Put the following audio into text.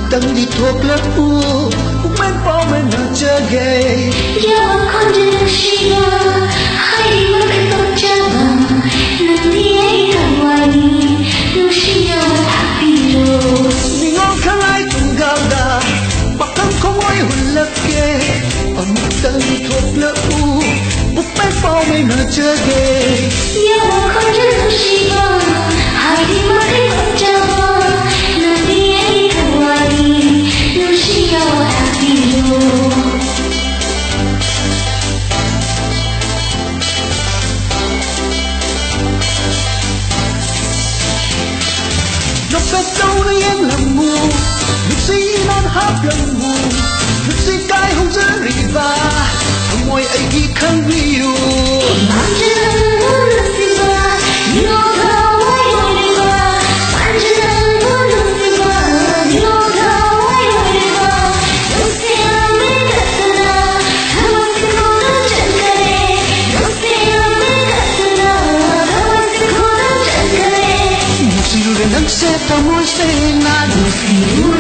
tăng đi thuộc lớp u cũng men bao men nở chơi gay ya con đừng suy ngờ hay mất cái tốt chơi bằng lần đi ấy cả ngoài đừng suy ngờ happy rồi mình ngon khang ai cùng gạo đà bạc thăng không ai hùn lấp kê ở mức tăng đi thuộc lớp u cũng men bao men nở chơi gay ya con đừng suy ngờ hay mất cái tốt chơi bằng lần đi ấy cả ngoài đừng suy ngờ happy rồi nó phép đâu nơi em làm mù nước si non hát lần mù nước si cái không giữ riva không môi ấy ghi khăn riu nắng sẽ tao môi sẽ ngàn